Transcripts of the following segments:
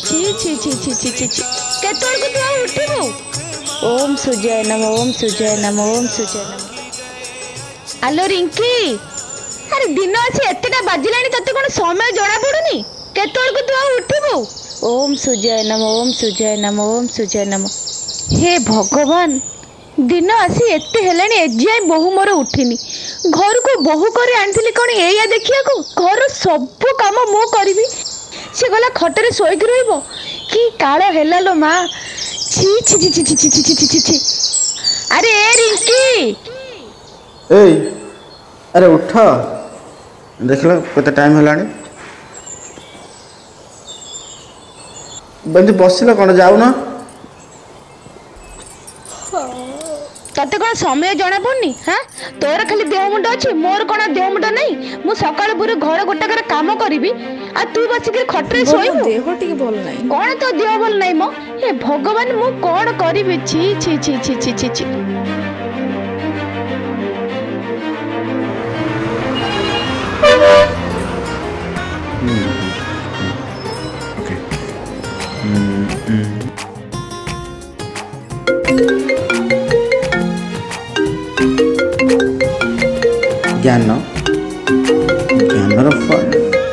छी छी छी छी छी छी छी केतोड़ को तू उठिबो। ओम सूर्याय नमः ओम सूर्याय नमः ओम सूर्याय नमः। आलो रिंकी अरे दिन अच्छी एतेटा बाजिलानी तते कोन समय जणा पडुनी केतोड़ को तू उठिबो। ओम सूर्याय नमः ओम सूर्याय नमः ओम सूर्याय नमः। हे भगवान दिन आसी एते हेलानी एजाए बहु मोर उठिनी घर को बहु कर आनी कौन एया देखिया को घर सब काम मु करी से गला खटरे शोक रही कि काल हेला लो माँ छी छी छी छी छी छी छी छी छी छी। अरे ए रिंकी ए अरे उठ देख लो कते टाइम हेलानी बंदी बसिल कौन जाऊना तते कौन समय जना पड़नी हाँ तोर खाली देह मुंड अच्छी मोर कौन देह मुंड नहीं मु सकाळ पुर घर गोटाकर काम करी आ तू बसिक खटरे शोइबु। देह टिके भल नहीं कौन तो देह भल नहीं मो हे भगवान मु कौन करी छी छी छी छी छी छी छी। ज्ञान ज्ञानर फल।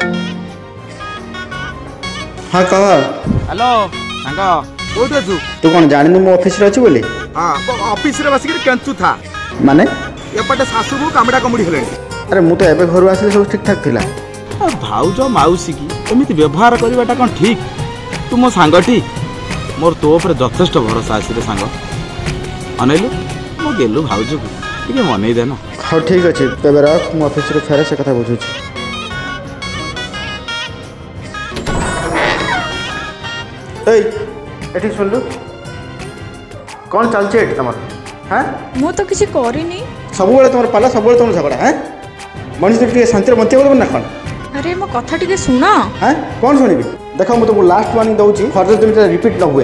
हाँ कह हेलो सांग कोठी अछु तू कौन जानी मो ऑफिस रे अछि बोली। हां ऑफिस रे बसिक केंचु था माने एपटे सासु को कामड़ा कमुड़ी हेले। अरे मु तो एबे घर आसिले सब ठीक ठाक थिला। भाउज माउसी की एमिति व्यवहार करबाटा कोन ठीक तू मो सांगटी मोर तो ऊपर यथेष्ट भरोसा आसी रे सांग अनैलु मो गेलु भाउज को टिके मनै देना। हाँ ठीक अच्छे तेरे रख मु ऑफिस रे फेरे से कथा बुझुछि। एठी सुनलु कौन चलছে एठी तमर हैं मु तो किसी करिनी सब बेले तमर पाला सब बेले तमर झगड़ा हैं मनुष्य टिके शांति रे बंचे बोल ना कोन। अरे मो कथा टिके सुना हैं कौन सुनिबी देखो मु तुमको लास्ट वार्निंग दउछि फर्दर तुम रिपीट न हुए।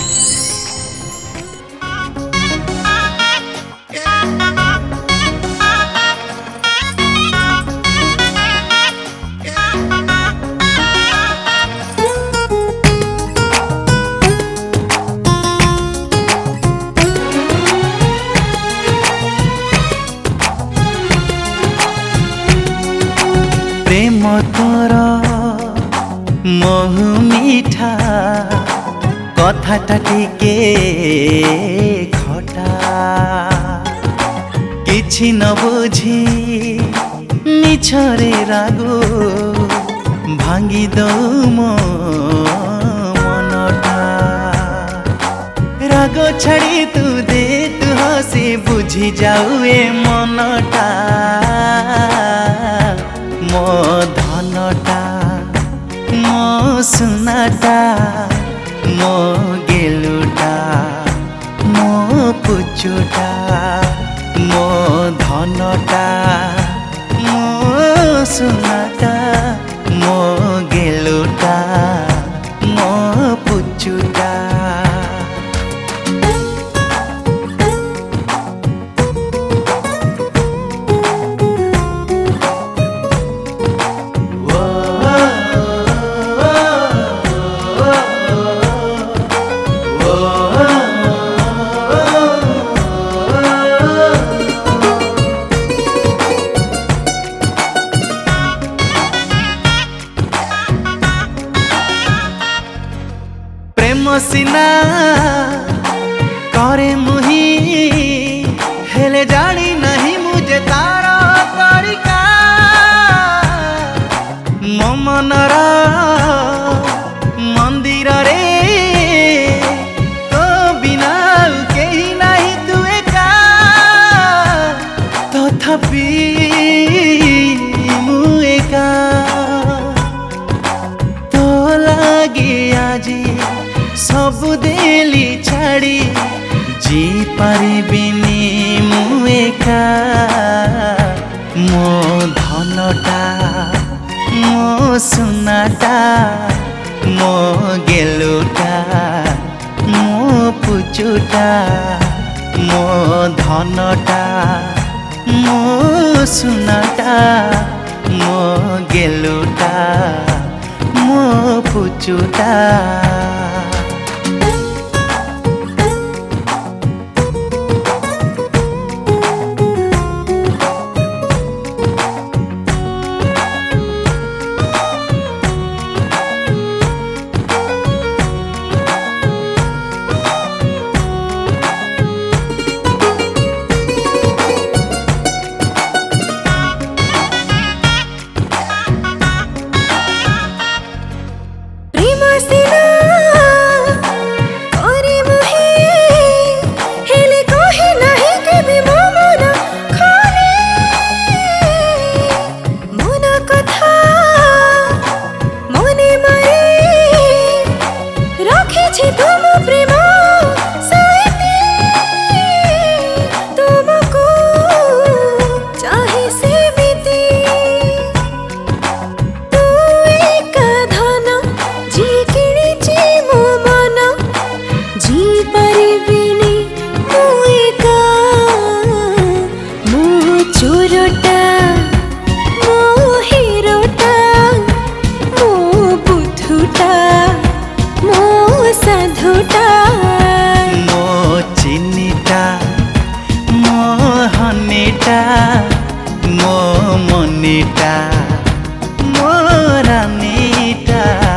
प्रेम तोर महु मीठा कथाटा टिके खटा किछि न बुझी मिछरे रागो भांगी दऊ मो मनटा राग छाड़ी तू दे तू हसी बुझी जाऊ ए मनटा मो धनटा मो सुनाटा मो गेलुटा मो पुचुटा मो धनटा मो सुनाटा मो गेलुटा मो पुचुटा। सिना करे मुही हेले जानी नहीं मुझे तारा तरीका मो मनरा मंदिर रे तो बिना कहीं नहीं तू एका तथापि मु एका तो लगी आजी सब देली छाड़ी जी पारिबिनी मु एका मो धनटा मो सुनाटा मो गेलुटा मो पुचुटा मो धनटा मो सुनाटा मो गेलुटा मो पुचुटा मो मनीटा मो रानीटा